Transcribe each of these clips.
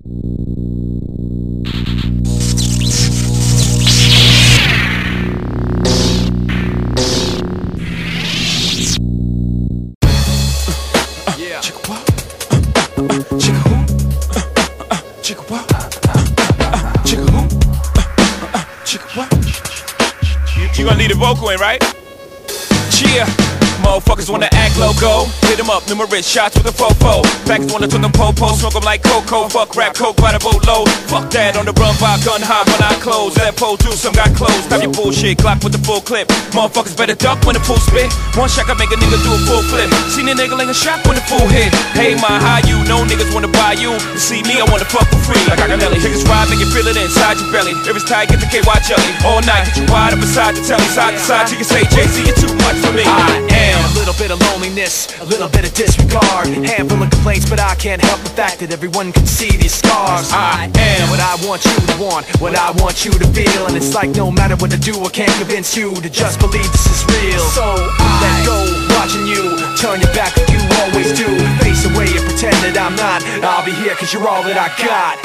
You gonna leave the vocal in, right? Cheer. Motherfuckers wanna act loco. Hit them up, numerous shots with a fofo. Facts wanna turn them po-po, smoke them like cocoa. Fuck rap, coke by the boatload. Fuck that, on the run by gun high when I close. That pole do some got closed. Stop your bullshit, clock with the full clip. Motherfuckers better duck when the full spit. One shot can make a nigga do a full flip. Seen a nigga ling a shot when the full hit. Hey, my how you? No niggas wanna buy you. You see me, I wanna fuck for free. Like Aganelli. Niggas ride, make you feel it inside your belly. If it's tight, get the KY jelly. All night, get you wide up beside the telly. Side to side, you can say, Jay-Z, you're too much for me. I am a little bit of loneliness, a little bit of disregard. Handful of complaints, but I can't help the fact that everyone can see these scars. I am what I want you to want, what I want you to feel. And it's like no matter what I do, I can't convince you to just believe this is real. So I let go, watching you turn your back like you always do. Face away and pretend that I'm not. I'll be here cause you're all that I got.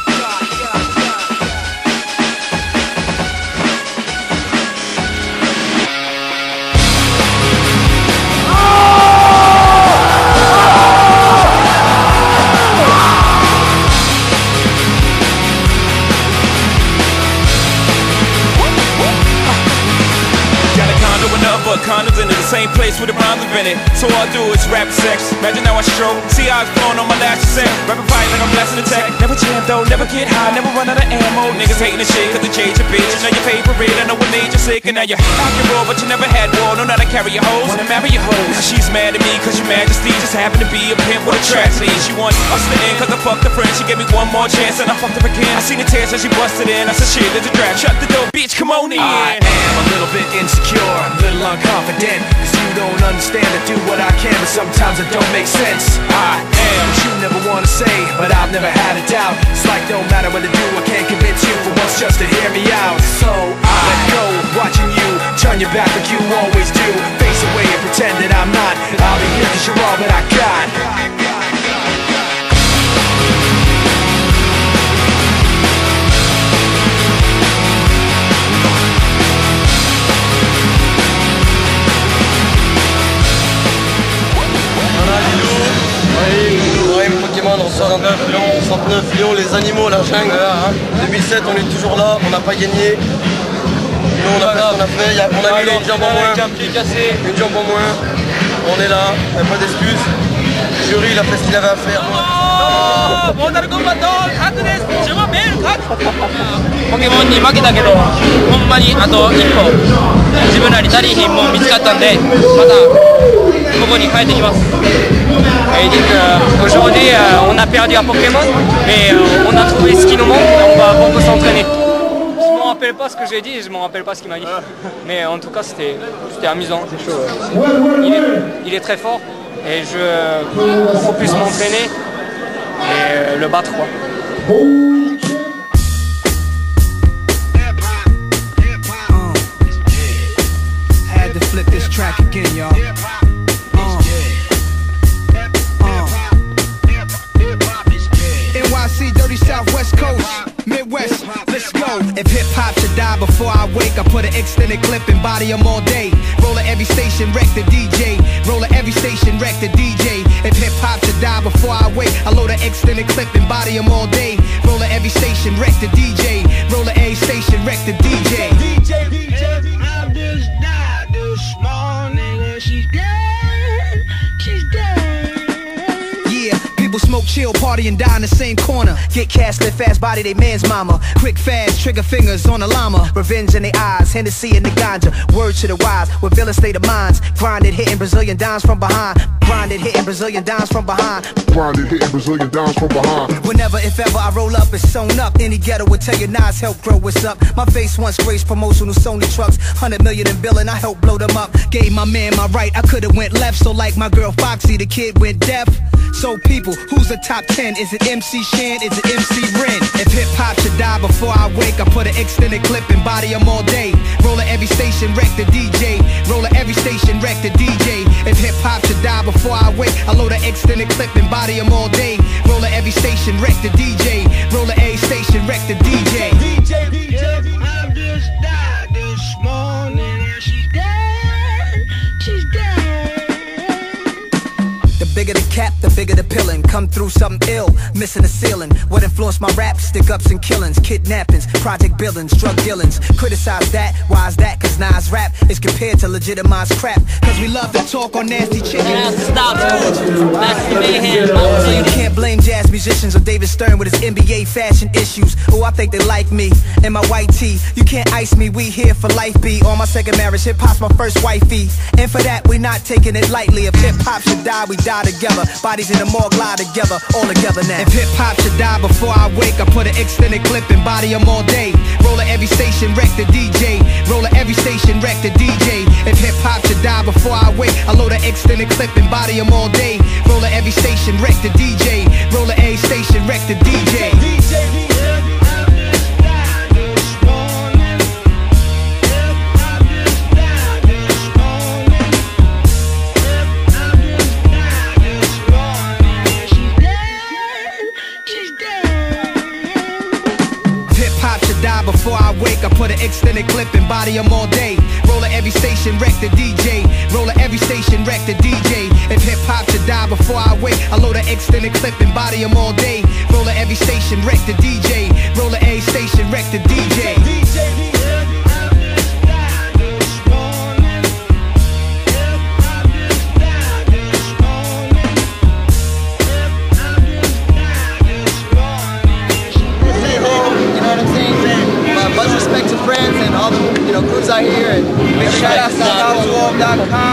But condoms in the same place with the rhymes invented. So all I do is rap sex. Imagine how I stroke. See how it's flowing on my lashes set. Rapping fight like I'm blasting the tech. Never jam though, never get high, never run out of ammo. Niggas hating the shit cause they change your bitch. You know your favorite, I know what made you sick. And now you're acting raw, but you never had war. Know how to carry your hoes, wanna marry your hoes. Now she's mad at me cause your majesty just happened to be a pimp with a tragedy. She wants us to end cause I fucked her friend. She gave me one more chance and I fucked her again. I seen the tears so she busted in. I said shit, there's a draft. Shut the door, bitch, come on in. I am a little bit insecure, a little unconfident. Cause you don't understand, I do what I can, but sometimes it don't make sense. I am what you never wanna say, but I've never had a doubt. It's like no matter what I do, I can't convince you for once just to hear me out. So I let go, watching you turn your back like you always do. Face away and pretend that I'm not. I'll be here cause you're all that I got. Pokémon en 69 lions, les animaux, la jungle. 2007, on est toujours là, on n'a pas gagné. Nous, on a fait ce qu'on a fait, on a mis une jambe en moins. Une jambe en moins. On est là, il n'y a pas d'excuses. Le jury, il a fait ce qu'il avait à faire. Pokémon に負けたけど、ほんまにあと一歩自分らに足りひんもん見つかったんで、またここに帰ってきます。Et dit qu'aujourd'hui on a perdu un Pokémon, mais on a trouvé ce qui nous manque et on va beaucoup s'entraîner. Je ne me rappelle pas ce que j'ai dit, je ne me rappelle pas ce qu'il m'a dit, mais en tout cas c'était amusant. Il est très fort et il faut plus m'entraîner et le battre quoi. Flip this track again, y'all. NYC, dirty Southwest Coast, Midwest, let's go. If hip hop should die before I wake, I put an extended clip and body them all day. Roll at every station, wreck the DJ. Roll at every station, wreck the DJ. If hip hop should die before I wake, I load an extended clip and body them all day. Roll at every station, wreck the DJ. Roll at every station, wreck the DJ. I just died this morning and she's dead. She's dead. Yeah, people smoke, chill, party and die in the same corner. Get cash, live fast, body they man's mama. Quick, fast, trigger fingers on the llama. Revenge in their eyes, Hennessy in the ganja. Word to the wise, with villain state of minds. Grinded, hitting Brazilian dimes from behind. Grinded, hitting Brazilian dimes from behind. Grinded, hitting Brazilian dimes from behind. Whenever, if ever, I roll up, it's sewn up. Any ghetto would tell you Nas help grow what's up. My face once graced promotional Sony trucks. 100 million in billing, I helped blow them up. Gave my man my right, I could've went left. So like my girl Foxy, the kid went deaf. So people, who's the top 10? Is it MC Shan? Is it MC Ren? If hip hop should die before I wake, I put an extended clip and body them all day. Roll at every station, wreck the DJ. Roll at every station, wreck the DJ. If hip hop should die before I wake, I load an extended clip and body them all day. Roll at every station, wreck the DJ. come through something ill, missing the ceiling. What influenced my rap? Stick-ups and killings, kidnappings, project buildings, drug dealings. Criticize that, why is that? Cause Nas rap is compared to legitimized crap. Cause we love to talk on nasty chickens. Stop. That's the mayhem. So you can't blame jazz musicians or David Stern with his NBA fashion issues. Oh, I think they like me and my white tee. You can't ice me, we here for life, B. On my second marriage, hip-hop's my first wifey. And for that, we not taking it lightly. If hip-hop should die, we die together. Bodies in the morgue lie together, all together now. If hip-hop should die before I wake, I put an extended clip and body them all day. Roll at every station, wreck the DJ. Roll at every station, wreck the DJ. If hip-hop should die before I wake, I load an extended clip and body them all day. Roll at every station, wreck the DJ. Roll at every station, wreck the DJ. Before I wake, I put an extended clip and body them all day. Roll at every station, wreck the DJ. Roll at every station, wreck the DJ. If hip-hop should die before I wake, I load an extended clip and body them all day. Roll at every station, wreck the DJ. Roll at every station, wreck the DJ. Much respect to friends and all the crews out here, and big shout out to SoundCloud2All.com.